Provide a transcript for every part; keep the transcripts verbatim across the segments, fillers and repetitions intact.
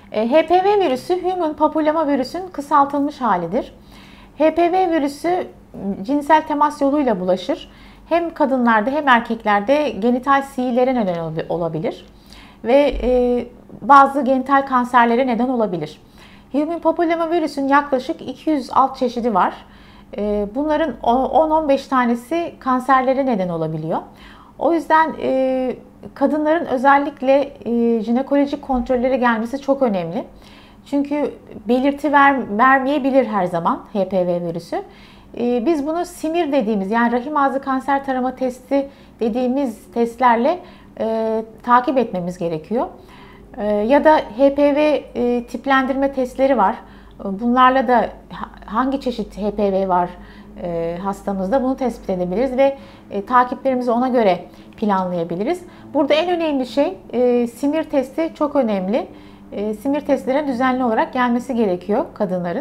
E, H P V virüsü Human Papilloma virüsün kısaltılmış halidir. H P V virüsü cinsel temas yoluyla bulaşır. Hem kadınlarda hem erkeklerde genital sihirlere neden olabilir ve e, bazı genital kanserlere neden olabilir. Human Papilloma virüsün yaklaşık iki yüz alt çeşidi var. E, bunların on on beş tanesi kanserlere neden olabiliyor. O yüzden e, kadınların özellikle e, jinekolojik kontrollere gelmesi çok önemli. Çünkü belirti ver, vermeyebilir her zaman H P V virüsü. E, biz bunu simir dediğimiz, yani rahim ağzı kanser tarama testi dediğimiz testlerle e, takip etmemiz gerekiyor. E, ya da H P V e, tiplendirme testleri var. Bunlarla da hangi çeşit H P V var e, hastamızda bunu tespit edebiliriz ve e, takiplerimizi ona göre planlayabiliriz. Burada en önemli şey e, simir testi çok önemli. E, simir testlerine düzenli olarak gelmesi gerekiyor kadınların.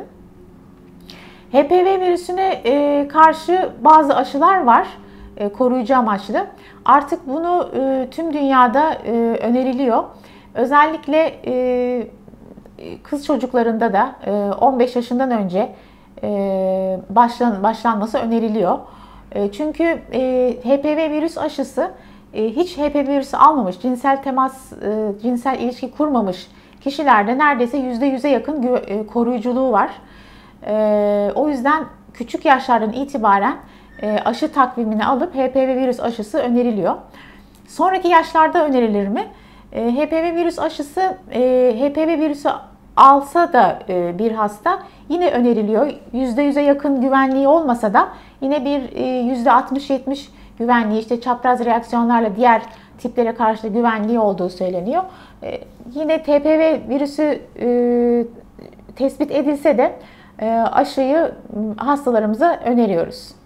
H P V virüsüne e, karşı bazı aşılar var, e, koruyucu amaçlı. Artık bunu e, tüm dünyada e, öneriliyor. Özellikle e, kız çocuklarında da on beş yaşından önce başlan, başlanması öneriliyor. Çünkü H P V virüs aşısı hiç H P V virüsü almamış, cinsel temas, cinsel ilişki kurmamış kişilerde neredeyse yüzde yüze yakın koruyuculuğu var. O yüzden küçük yaşlardan itibaren aşı takvimini alıp H P V virüs aşısı öneriliyor. Sonraki yaşlarda önerilir mi? H P V virüs aşısı, H P V virüsü alsa da bir hasta yine öneriliyor. yüzde yüze yakın güvenliği olmasa da yine bir yüzde altmış yetmiş güvenliği, işte çapraz reaksiyonlarla diğer tiplere karşı güvenliği olduğu söyleniyor. Yine H P V virüsü tespit edilse de aşıyı hastalarımıza öneriyoruz.